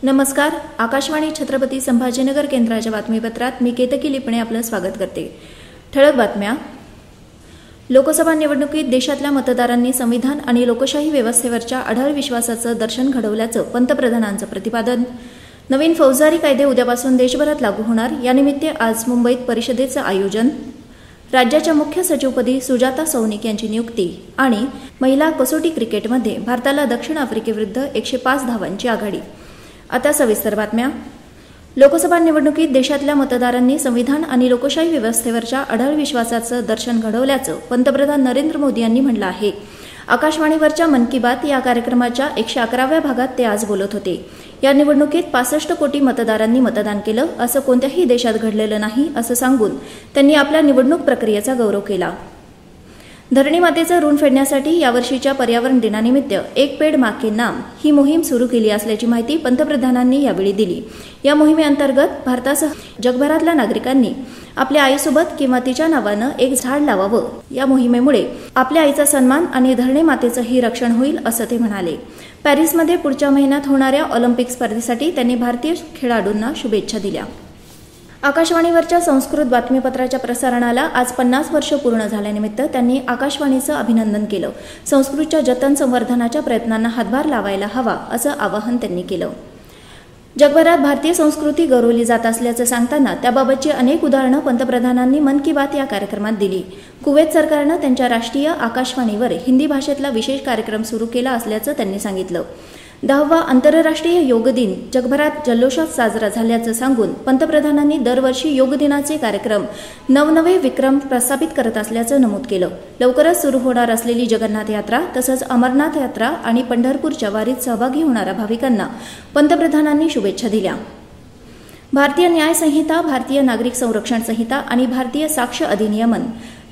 नमस्कार. आकाशवाणी छत्रपती संभाजीनगर केंद्राच्या बातमीपत्रात मी केतकी लिपणे आपलं स्वागत करते. ठळक बातम्या. लोकसभा निवडणुकीत देशातल्या मतदारांनी संविधान आणि लोकशाही व्यवस्थेवरच्या अढळ विश्वासाचं दर्शन घडवल्याचं पंतप्रधानांचं प्रतिपादन. नवीन फौजदारी कायदे उद्यापासून देशभरात लागू होणार. यानिमित्त आज मुंबईत परिषदेचं आयोजन. राज्याच्या मुख्य सचिवपदी सुजाता सौनिक यांची नियुक्ती. आणि महिला कसोटी क्रिकेटमध्ये भारताला दक्षिण आफ्रिकेविरुद्ध 105 धावांची आघाडी. आता सविस्तर बातम्या. लोकसभा निवडणुकीत देशातल्या मतदारांनी संविधान आणि लोकशाही व्यवस्थेवरच्या अढळ विश्वासाचं दर्शन घडवल्याचं पंतप्रधान नरेंद्र मोदी यांनी म्हटलं आहे. आकाशवाणीवरच्या मन की बात या कार्यक्रमाच्या 111व्या भागात ते आज बोलत होते. या निवडणुकीत 65 कोटी मतदारांनी मतदान केलं, असं कोणत्याही देशात घडलेलं नाही असं सांगून त्यांनी आपल्या निवडणूक प्रक्रियेचा गौरव केला. धरणी मातेचं ऋण फेडण्यासाठी यावर्षीच्या पर्यावरण दिनानिमित्त एक पेड मां के नाम ही मोहीम सुरू केली असल्याची माहिती पंतप्रधानांनी यावेळी दिली. या मोहिमेअंतर्गत भारतासह जगभरातल्या नागरिकांनी आपल्या आईसोबत किंवा तिच्या नावानं एक झाड लावावं. या मोहिमेमुळे आपल्या आईचा सन्मान आणि धरणी मातेचंही रक्षण होईल असं ते म्हणाले. पॅरिसमध्ये पुढच्या महिन्यात होणाऱ्या ऑलिम्पिक स्पर्धेसाठी त्यांनी भारतीय खेळाडूंना शुभेच्छा दिल्या. आकाशवाणीवरच्या संस्कृत बातमीपत्राच्या प्रसारणाला आज 50 वर्ष पूर्ण झाल्यानिमित्त त्यांनी आकाशवाणीचं अभिनंदन केलं. संस्कृतच्या जतन संवर्धनाच्या प्रयत्नांना हातभार लावायला हवा असं आवाहन त्यांनी केलं. जगभरात भारतीय संस्कृती गौरवली जात असल्याचं सांगताना त्याबाबतची अनेक उदाहरणं पंतप्रधानांनी मन की बात या कार्यक्रमात दिली. कुवेत सरकारनं त्यांच्या राष्ट्रीय आकाशवाणीवर हिंदी भाषेतला विशेष कार्यक्रम सुरू केला असल्याचं त्यांनी सांगितलं. 10वा आंतरराष्ट्रीय योग दिन जगभरात जल्लोषात साजरा झाल्याचं सांगून पंतप्रधानांनी दरवर्षी योग दिनाचे कार्यक्रम नवनवे विक्रम प्रस्थापित करत असल्याचं नमूद केलं. लवकरच सुरू होणार असलेली जगन्नाथ यात्रा तसंच अमरनाथ यात्रा आणि पंढरपूरच्या वारीत सहभागी होणाऱ्या भाविकांना पंतप्रधानांनी शुभेच्छा दिल्या. भारतीय न्याय संहिता, भारतीय नागरिक संरक्षण संहिता आणि भारतीय साक्ष अधिनियमन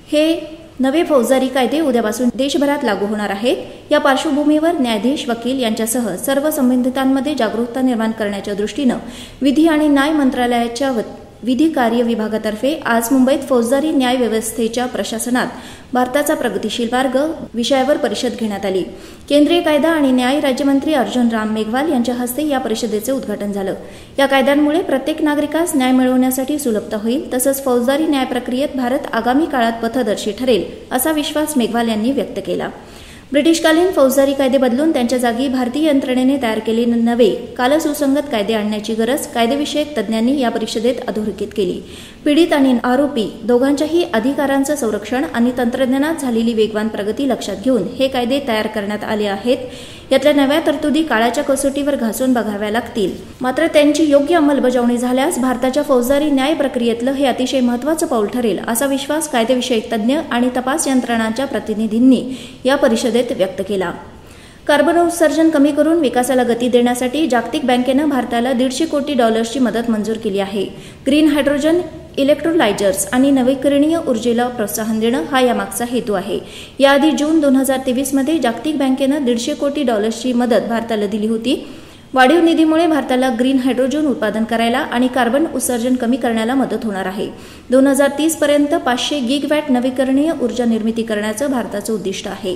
हे नवे फौजदारी कायदे उद्यापासून देशभरात लागू होणार आहेत. या पार्श्वभूमीवर न्यायाधीश, वकील यांच्यासह सर्व संबंधितांमध्ये जागरूकता निर्माण करण्याच्या दृष्टीनं विधी आणि न्याय मंत्रालयाच्या विधी कार्य विभागातर्फे आज मुंबईत फौजदारी न्याय व्यवस्थेच्या प्रशासनात भारताचा प्रगतिशील मार्ग विषयावर परिषद घेण्यात आली. केंद्रीय कायदा आणि न्याय राज्यमंत्री अर्जुन राम मेघवाल यांच्या हस्ते या परिषदेचे उद्घाटन झालं. या कायद्यांमुळे प्रत्येक नागरिकास न्याय मिळवण्यासाठी सुलभता होईल तसंच फौजदारी न्याय प्रक्रियेत भारत आगामी काळात पथदर्शी ठरेल असा विश्वास मेघवाल यांनी व्यक्त केला. ब्रिटिशकालीन फौजदारी कायदे बदलून त्यांच्या जागी भारतीय यंत्रणेने तयार केलेले नवे कालसुसंगत कायदे आणण्याची गरज कायदेविषयक तज्ज्ञांनी या परिषदेत अधोरेखित केली. पीडित आणि आरोपी दोघांच्याही अधिकारांचं संरक्षण आणि तंत्रज्ञानात झालेली वेगवान प्रगती लक्षात घेऊन हे कायदे तयार करण्यात आले आहेत. यातल्या नव्या तरतुदी काळाच्या कसोटीवर घासून बघाव्या लागतील. मात्र त्यांची योग्य अंमलबजावणी झाल्यास भारताच्या फौजदारी न्याय प्रक्रियेतलं हे अतिशय महत्त्वाचं पाऊल ठरेल असा विश्वास कायदेविषयक तज्ज्ञ आणि तपास यंत्रणांच्या प्रतिनिधींनी या परिषदेत व्यक्त केला. कार्बन उत्सर्जन कमी करून विकासाला गती देण्यासाठी जागतिक बँकेनं भारताला $150 कोटी मदत मंजूर केली आहे. ग्रीन हायड्रोजन, इलेक्ट्रोलायझर्स आणि नवीकरणीय ऊर्जेला प्रोत्साहन देणं हा यामागचा हेतू आहे. याआधी जून 2023 मध्ये जागतिक बँकेनं $150 कोटी मदत भारताला दिली होती. वाढीव निधीमुळे भारताला ग्रीन हायड्रोजन उत्पादन करायला आणि कार्बन उत्सर्जन कमी करण्याला मदत होणार आहे. 2030 पर्यंत 500 गीगावॅट नवीकरणीय ऊर्जा निर्मिती करण्याचं भारताचं उद्दिष्ट आहे.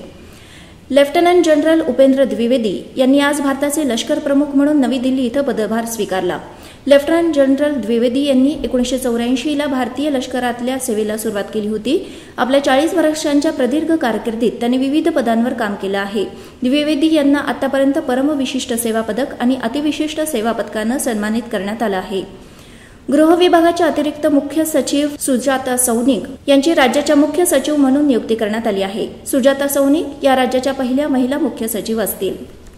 लेफ्टनंट जनरल उपेंद्र द्विवेदी यांनी आज भारताचे लष्कर प्रमुख म्हणून नवी दिल्ली इथं पदभार स्वीकारला. लेफ्टनंट जनरल द्विवेदी यांनी 1984ला भारतीय लष्करातल्या सेवेला सुरुवात केली होती. आपल्या 40 वर्षांच्या प्रदीर्घ कारकिर्दीत त्यांनी विविध पदांवर काम केलं आहे. द्विवेदी यांना आतापर्यंत परमविशिष्ट सेवा पदक आणि अतिविशिष्ट सेवा पदकानं सन्मानित करण्यात आलं आहे. गृह विभागाच्या अतिरिक्त मुख्य सचिव सुजाता सौनिक यांची राज्याच्या मुख्य सचिव म्हणून नियुक्ती करण्यात आली आहे. सुजाता सौनिक या राज्याच्या पहिल्या महिला मुख्य सचिव असतील.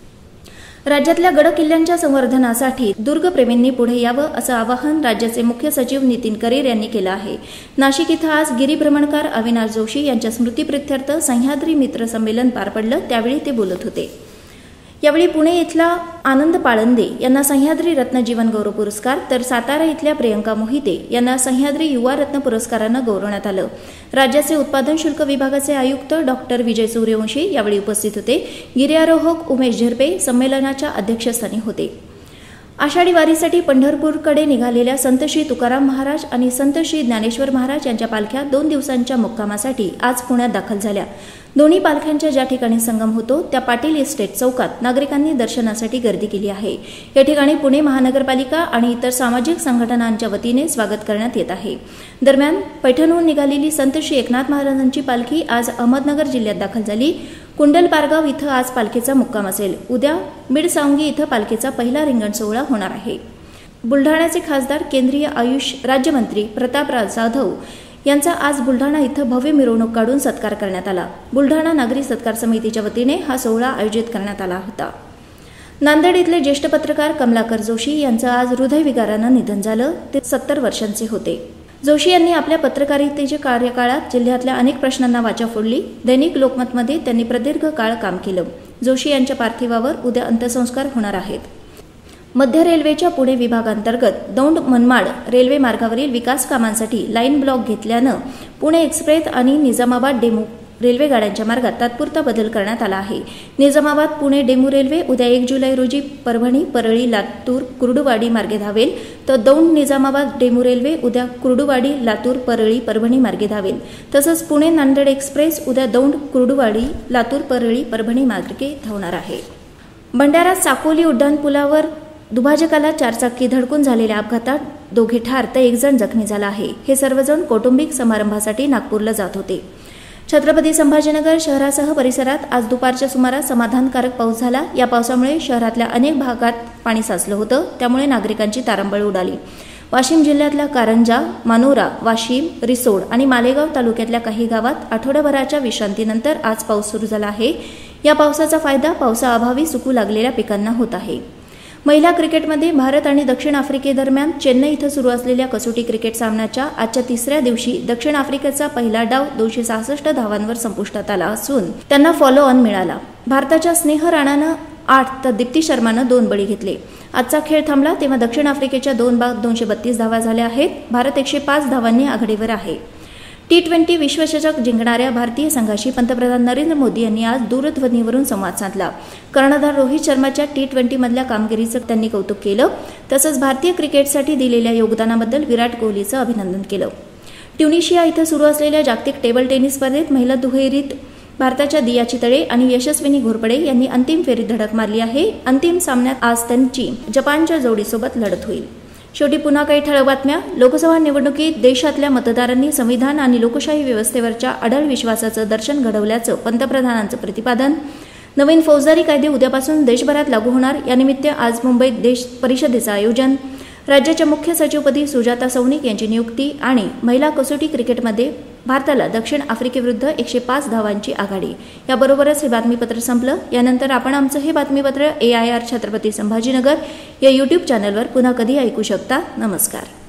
राज्यातल्या गड किल्ल्यांच्या संवर्धनासाठी दुर्गप्रेमींनी पुढे यावं असं आवाहन राज्याचे मुख्य सचिव नितीन करीर यांनी केलं आहे. नाशिक इथं आज गिरीभ्रमणकार अविनाश जोशी यांच्या स्मृतीप्रित्यर्थ सह्याद्री मित्र संमेलन पार पडलं. त्यावेळी ते बोलत होते. यावेळी पुणे इथला आनंद पाळंदे यांना सह्याद्री रत्न जीवन गौरव पुरस्कार तर सातारा इथल्या प्रियंका मोहिते यांना सह्याद्री युवा रत्न पुरस्कारानं गौरवण्यात आलं. राज्याचे उत्पादन शुल्क विभागाचे आयुक्त डॉक्टर विजय सूर्यवंशी यावेळी उपस्थित होते. गिर्यारोहक उमेश झिरपे संमेलनाच्या अध्यक्षस्थानी होते. आषाढी वारीसाठी पंढरपूरकडे निघालेल्या संत श्री तुकाराम महाराज आणि संत श्री ज्ञानेश्वर महाराज यांच्या पालख्या 2 दिवसांच्या मुक्कामासाठी आज पुण्यात दाखल झाल्या। दोन्ही पालख्यांच्या ज्या ठिकाणी संगम होतो त्या पाटील इस्टेट चौकात नागरिकांनी दर्शनासाठी गर्दी केली आहे। या ठिकाणी पुणे महानगरपालिका आणि इतर सामाजिक संघटनांच्या वतीने स्वागत करण्यात येत आहे। दरम्यान पैठणहून निघालेली संत श्री एकनाथ महाराजांची पालखी आज अहमदनगर जिल्ह्यात दाखल झाली। कुंडल पारगाव इथं आज पालखीचा मुक्काम असेल। उद्या मिडसावंगी इथं पालखीचा पहिला रिंगण सोहळा होणार आहे। बुलढाण्याचे खासदार केंद्रीय आयुष राज्यमंत्री प्रतापराव जाधव यांचा आज बुलढाणा इथं भव्य मिरवणूक काढून सत्कार करण्यात आला। बुलढाणा नागरी सत्कार समितीच्या वतीने हा सोहळा आयोजित करण्यात आला होता। नांदेड इथले ज्येष्ठ पत्रकार कमलाकर जोशी यांचं आज हृदयविकारानं निधन झालं। ते 70 वर्षांचे होते। जोशी यांनी आपल्या पत्रकारितेच्या कार्यकाळात जिल्ह्यातल्या अनेक प्रश्नांना वाचा फोडली। दैनिक लोकमतमध्ये त्यांनी प्रदीर्घ काळ काम केलं। जोशी यांच्या पार्थिवावर उद्या अंत्यसंस्कार होणार आहेत। मध्य रेल्वेच्या पुणे विभागांतर्गत दौंड मनमाड रेल्वे मार्गावरील विकास कामांसाठी लाईन ब्लॉक घेतल्यानं पुणे एक्सप्रेस आणि निजामाबाद डेमू रेल्वे गाड्यांच्या मार्गात तात्पुरता बदल करण्यात आला आहे। निजामाबाद पुणे डेमू रेल्वे उद्या 1 जुलै रोजी परभणी, परळी, लातूर, कुर्डुवाडी मार्गे धावेल, तर दौंड निजामाबाद डेमू रेल्वे उद्या कुर्डुवाडी, लातूर, परळी, परभणी मार्गे धावेल। तसंच पुणे नांदेड एक्सप्रेस उद्या दौंड, कुर्डुवाडी, लातूर, परळी, परभणी मार्गे धावणार आहे। भंडाऱ्यात साकोली उड्डाणपुलावर दुभाजकाला 4 चाकी धडकून झालेल्या अपघातात 2 ठार तर 1 जण जखमी झाला आहे। हे सर्वजण कौटुंबिक समारंभासाठी नागपूरला जात होते। छत्रपती संभाजीनगर शहरासह परिसरात आज दुपारच्या सुमारास समाधानकारक पाऊस झाला। या पावसामुळे शहरातल्या अनेक भागात पाणी साचलं होतं, त्यामुळे नागरिकांची तारंबळ उडाली। वाशिम जिल्ह्यातल्या कारंजा, मानोरा, वाशिम, रिसोड आणि मालेगाव तालुक्यातल्या काही गावात आठवड्याभराच्या विश्रांतीनंतर आज पाऊस सुरू झाला आहे। या पावसाचा फायदा पावसाअभावी सुकू लागलेल्या पिकांना होत आहे। महिला क्रिकेटमध्ये भारत आणि दक्षिण आफ्रिकेदरम्यान चेन्नई इथं सुरू असलेल्या कसोटी क्रिकेट सामन्याच्या आजच्या 3ऱ्या दिवशी दक्षिण आफ्रिकेचा पहिला डाव 266 धावांवर संपुष्टात आला असून त्यांना फॉलो ऑन मिळाला। भारताच्या स्नेह राणानं 8 तर दीप्ती शर्मानं 2 बळी घेतले। आजचा खेळ थांबला तेव्हा दक्षिण आफ्रिकेच्या 2 बाद 232 धावा झाल्या आहेत। भारत 105 धावांनी आघाडीवर आहे। T20 विश्वचषक जिंकणाऱ्या भारतीय संघाशी पंतप्रधान नरेंद्र मोदी यांनी आज दूरध्वनीवरून संवाद साधला। कर्णधार रोहित शर्माच्या T20 मधल्या कामगिरीचं त्यांनी कौतुक केलं। तसंच भारतीय क्रिकेटसाठी दिलेल्या योगदानाबद्दल विराट कोहलीचं अभिनंदन केलं। ट्युनिशिया इथं सुरू असलेल्या जागतिक टेबल टेनिस स्पर्धेत महिला दुहेरीत भारताच्या दिया चितळे आणि यशस्विनी घोरपडे यांनी अंतिम फेरीत धडक मारली आहे। अंतिम सामन्यात आज त्यांची जपानच्या जोडीसोबत लढत होईल। शेवटी पुन्हा काही ठळक बातम्या। लोकसभा निवडणुकीत देशातल्या मतदारांनी संविधान आणि लोकशाही व्यवस्थेवरच्या अढळ विश्वासाचं दर्शन घडवल्याचं पंतप्रधानांचं प्रतिपादन। नवीन फौजदारी कायदे उद्यापासून देशभरात लागू होणार, यानिमित्त आज मुंबईत देश परिषदेचं आयोजन। राज्याच्या मुख्य सचिवपदी सुजाता सौनिक यांची नियुक्ती आणि महिला कसोटी क्रिकेटमध्ये भारताला दक्षिण आफ्रिकेविरुद्ध 105 धावांची आघाडी। याबरोबरच हे बातमीपत्र संपलं। यानंतर आपण आमचं हे बातमीपत्र AIR छत्रपती संभाजीनगर या YouTube चॅनलवर पुन्हा कधी ऐकू शकता। नमस्कार।